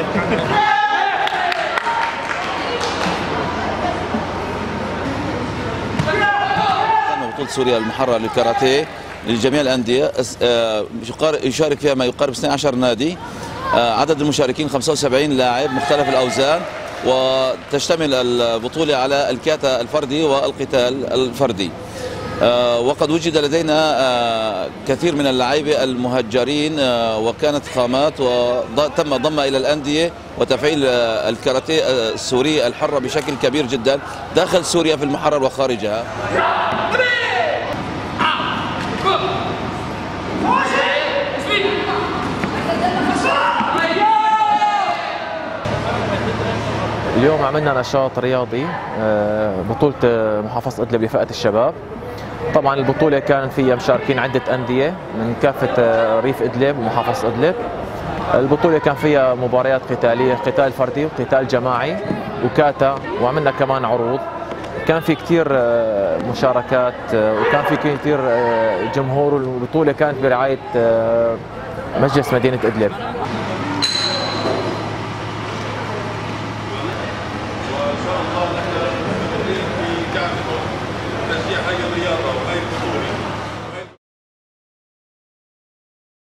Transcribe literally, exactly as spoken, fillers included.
بطولة سوريا المحررة للكاراتيه لجميع الأندية، يشارك فيها ما يقارب اثني عشر نادي. عدد المشاركين خمسة وسبعين لاعب مختلف الأوزان، وتشتمل البطولة على الكاتا الفردي والقتال الفردي. وقد وجد لدينا كثير من اللاعبين المهجرين، وكانت خامات وتم ضمها إلى الأندية وتفعيل الكاراتيه السوري الحرة بشكل كبير جدا داخل سوريا في المحرر وخارجها. اليوم عملنا نشاط رياضي، بطولة محافظة إدلب لفئة الشباب. طبعا البطولة كان فيها مشاركين عدة أندية من كافة ريف إدلب ومحافظة إدلب. البطولة كان فيها مباريات قتالية، قتال فردي وقتال جماعي وكاتا، وعملنا كمان عروض. كان في كثير مشاركات وكان في كثير جمهور، والبطولة كانت برعاية مجلس مدينة إدلب.